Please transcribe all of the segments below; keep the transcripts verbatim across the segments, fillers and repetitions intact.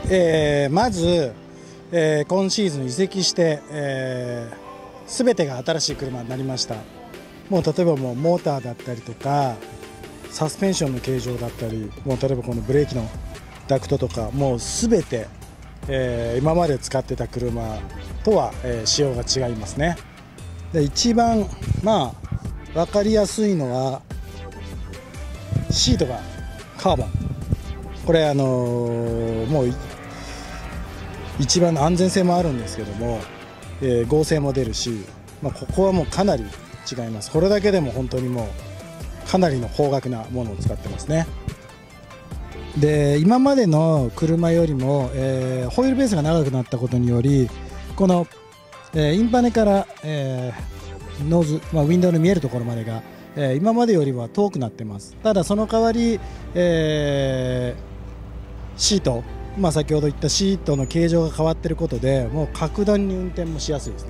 えー、まず、えー、今シーズン移籍して、えー、全てが新しい車になりました。もう例えばもうモーターだったりとかサスペンションの形状だったり、もう例えばこのブレーキのダクトとか、もう全て、えー、今まで使ってた車とは、えー、仕様が違いますね。で一番まあ分かりやすいのはシートがカーボン。これあのー、もう一番の安全性もあるんですけども、えー、合成も出るし、まあ、ここはもうかなり違います。これだけでも本当にもうかなりの高額なものを使ってますね。で今までの車よりも、えー、ホイールベースが長くなったことにより、この、えー、インパネから、えー、ノーズ、まあ、ウィンドウの見えるところまでが、えー、今までよりは遠くなってます。ただその代わり、えー、シート、まあ、先ほど言ったシートの形状が変わっていることで、もう格段に運転もしやすいですね。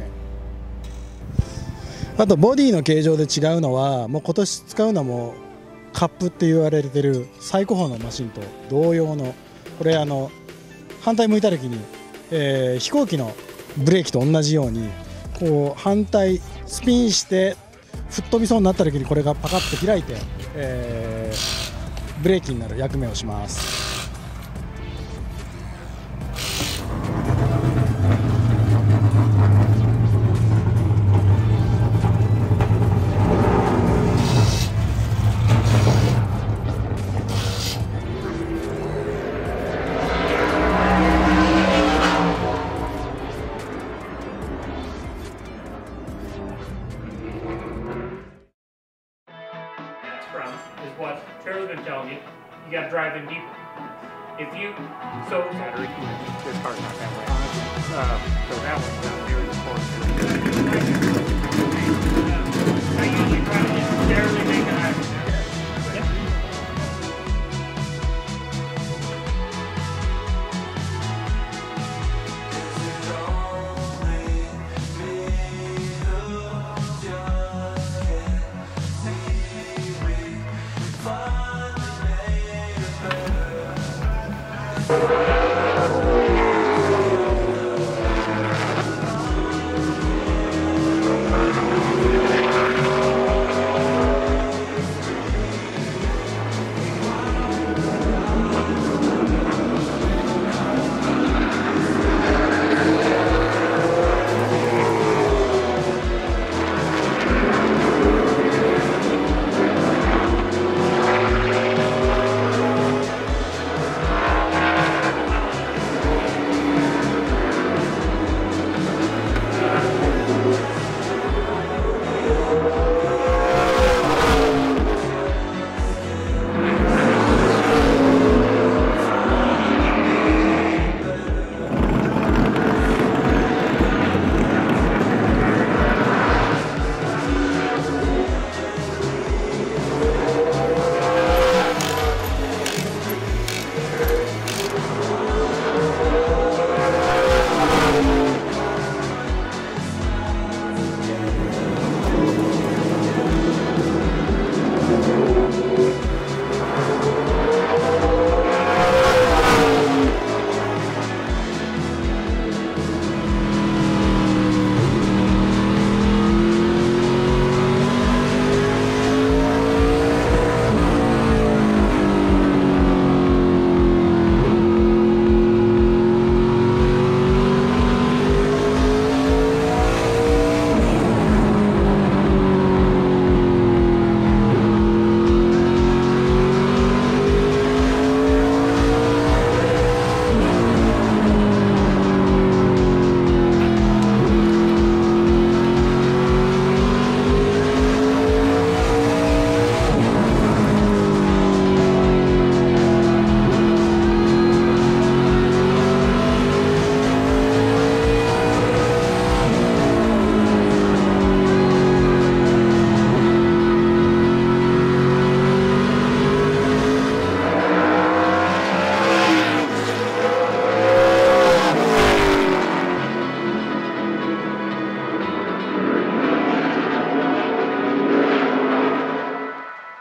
あとボディの形状で違うのは、もう今年使うのもカップって言われてる最高峰のマシンと同様の、これあの反対向いた時に、えー、飛行機のブレーキと同じようにこう反対スピンして吹っ飛びそうになった時にこれがパカッと開いて、えー、ブレーキになる役目をします。 From is what Charlie's been telling you. You got to drive in deeper. If you so battery, this car's not that way. Uh, so that one's down there in the corner. I usually try to just barely make an accident.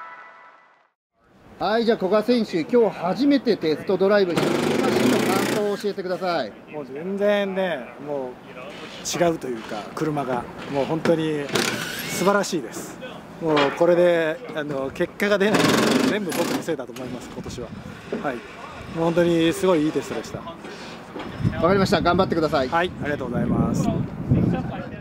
はい、じゃあ古賀選手、今日初めてテストドライブしてマシンの感想をを教えてください。 もう全然ね、もう違うというか、車がもう本当に素晴らしいです。もうこれであの結果が出ないのは全部僕のせいだと思います、今年は。はい、もう本当にすごいいいテストでした。 わかりました。頑張ってください。 はい、ありがとうございます。